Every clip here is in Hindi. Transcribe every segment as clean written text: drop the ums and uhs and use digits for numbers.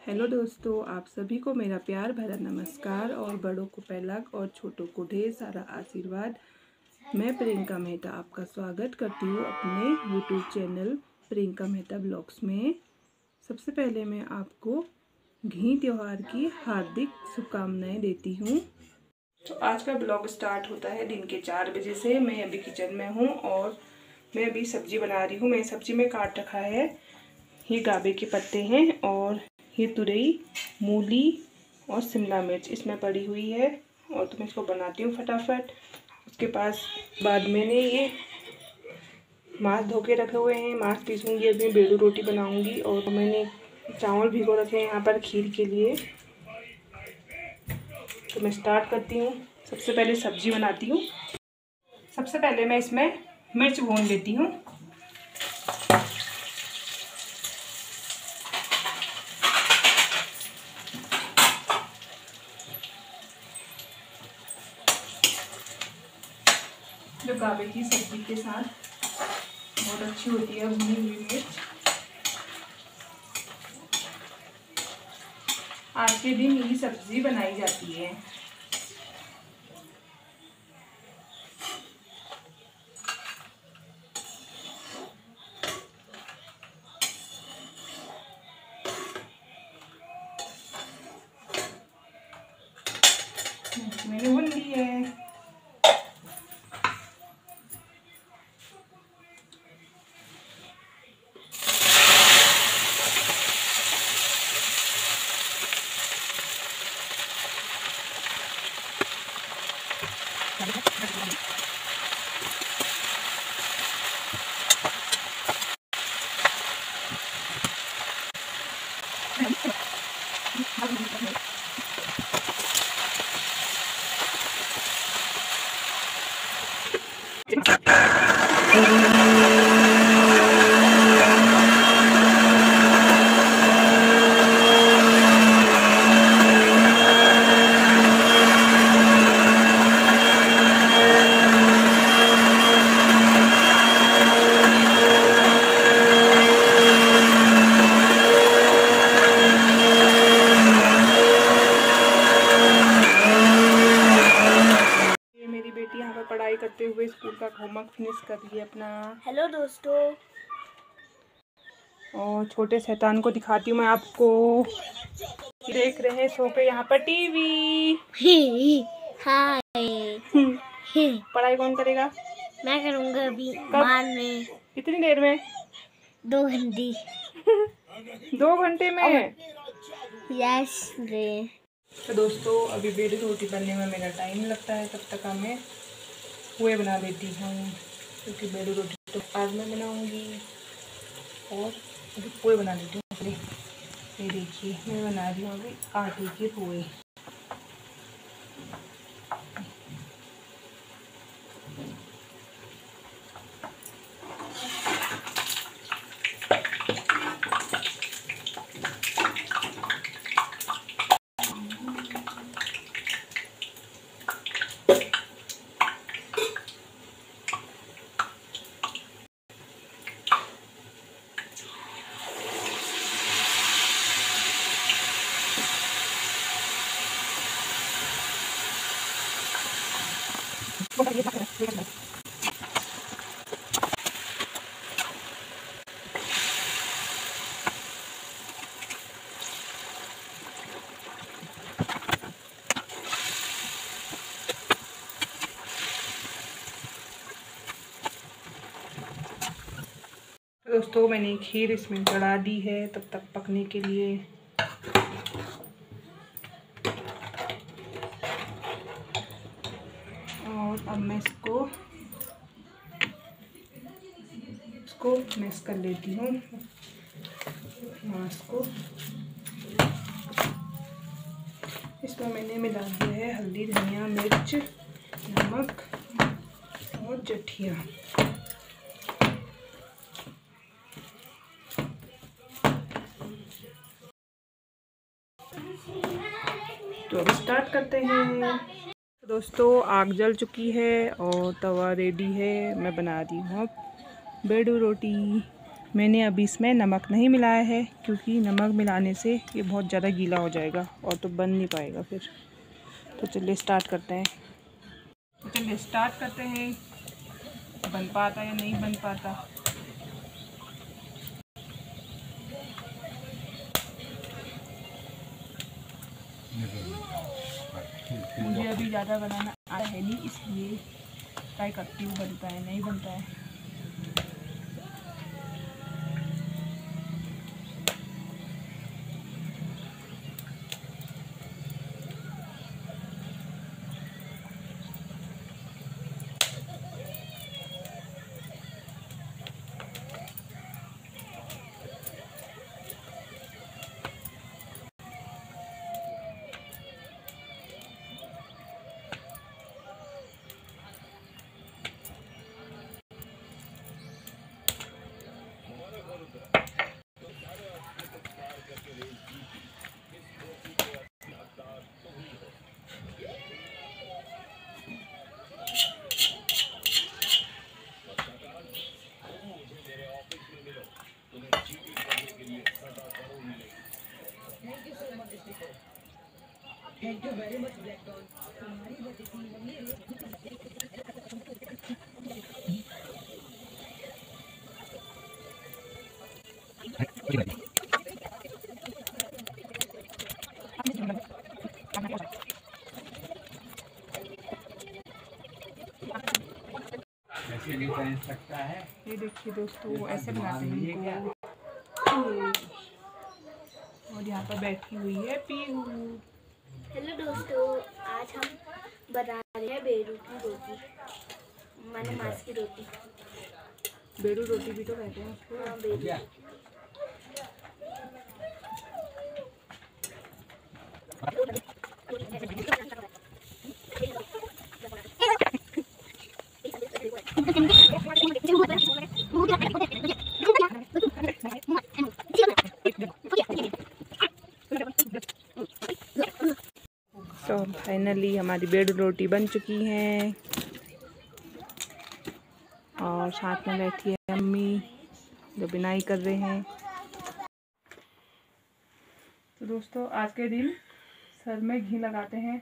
हेलो दोस्तों, आप सभी को मेरा प्यार भरा नमस्कार और बड़ों को पहलक और छोटों को ढेर सारा आशीर्वाद। मैं प्रियंका मेहता आपका स्वागत करती हूँ अपने YouTube channel Priyanka Mehta blogs में। सबसे पहले मैं आपको घी त्यौहार की हार्दिक शुभकामनाएं देती हूँ। तो आज का ब्लॉग स्टार्ट होता है दिन के 4 बजे से। मैं अभी किचन में हूँ और मैं अभी सब्जी बना रही हूँ। मैं सब्जी में काट रखा है, ये गाबे के पत्ते हैं और ये तुरई, मूली और शिमला मिर्च इसमें पड़ी हुई है। और तो मैं इसको बनाती हूँ फटाफट। उसके बाद मैंने ये मांस धो के रखे हुए हैं, मांस पीसूँगी, अभी बेड़ू रोटी बनाऊँगी। और मैंने चावल भिगो रखे हैं यहाँ पर खीर के लिए। तो मैं स्टार्ट करती हूँ। सबसे पहले सब्जी बनाती हूँ। सबसे पहले मैं इसमें मिर्च भून लेती हूँ। जो गाबे की सब्जी के साथ बहुत अच्छी होती है भुनी हुई मिर्च। आज के दिन ये सब्जी बनाई जाती है। मैंने भून ली है। यहाँ पर पढ़ाई करते हुए स्कूल का होमवर्क फिनिश कर रही है अपना। हेलो दोस्तों। और छोटे शैतान को दिखाती हूँ मैं आपको। देख रहे हैं सो के यहाँ पर टीवी। हाय। पढ़ाई कौन करेगा? मैं करूँगा अभी बाद में। कितनी देर में? 2 घंटे। 2 घंटे में? यस रे। तो दोस्तों अभी बेड़ी रोटी बनने में मेरा टाइम लगता है, तब तक मैं पोहे बना देती हूँ, क्योंकि बेड़ी रोटी तो आज मैं बनाऊँगी। और अभी पोहे बना देती हूँ। ये देखिए मैं बना रही हूँ अभी आटे के पोहे। दोस्तों मैंने खीर इसमें चढ़ा दी है तब तक पकने के लिए। और अब मैं इसको मिक्स कर लेती हूँ मांस को। इसमें मैंने मिला दिया है हल्दी, धनिया, मिर्च, नमक और जठिया। तो अब स्टार्ट करते हैं। दोस्तों आग जल चुकी है और तवा रेडी है। मैं बना रही हूँ बेड़ू रोटी। मैंने अभी इसमें नमक नहीं मिलाया है क्योंकि नमक मिलाने से ये बहुत ज़्यादा गीला हो जाएगा और तो बन नहीं पाएगा फिर। तो चलिए स्टार्ट करते हैं। बन पाता या नहीं बन पाता। मुझे अभी ज़्यादा बनाना आता है नहीं, इसलिए ट्राई करती हूँ बनता है नहीं बनता है। ये देखिए दोस्तों, ऐसे बनाते हैं इनको। और यहाँ पर बैठी हुई है पीहू। हेलो दोस्तों, आज हम बना रहे हैं बेड़ू की रोटी, माने मांस की रोटी। बेड़ू रोटी भी तो कहते हैं उसको। हाँ, बेड़ू। तो फाइनली हमारी बेड़ू रोटी बन चुकी हैं और साथ में बैठी है अम्मी जो बिनाई कर रहे हैं। तो दोस्तों, आज के दिन सर में घी लगाते हैं।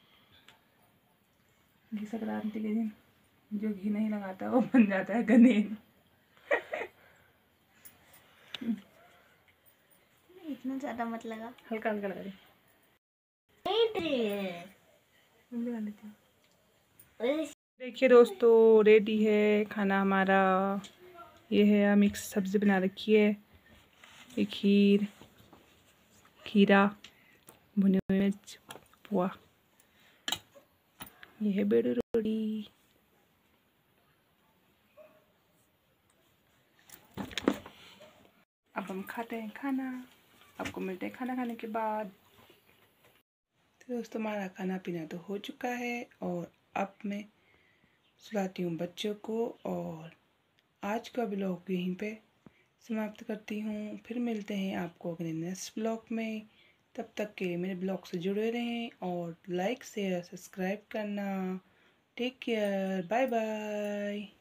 घी संक्रांति के दिन जो घी नहीं लगाता वो बन जाता है गनेन। इतना ज्यादा मत लगा, हल्का हल्का लगा दे। देखिए दोस्तों, रेडी है खाना हमारा। ये है मिक्स सब्जी बना रखी है, एक खीरा, भुनी हुई मिर्च, पोहा। ये है बेड़ू रोटी। अब हम खाते हैं खाना। आपको मिलते हैं खाना खाने के बाद। तो दोस्तों, हमारा खाना पीना तो हो चुका है और अब मैं सुलाती हूँ बच्चों को और आज का ब्लॉग यहीं पे समाप्त करती हूँ। फिर मिलते हैं आपको अगले नेक्स्ट ब्लॉग में। तब तक के लिए मेरे ब्लॉग से जुड़े रहें और लाइक शेयर सब्सक्राइब करना। Take care, bye bye.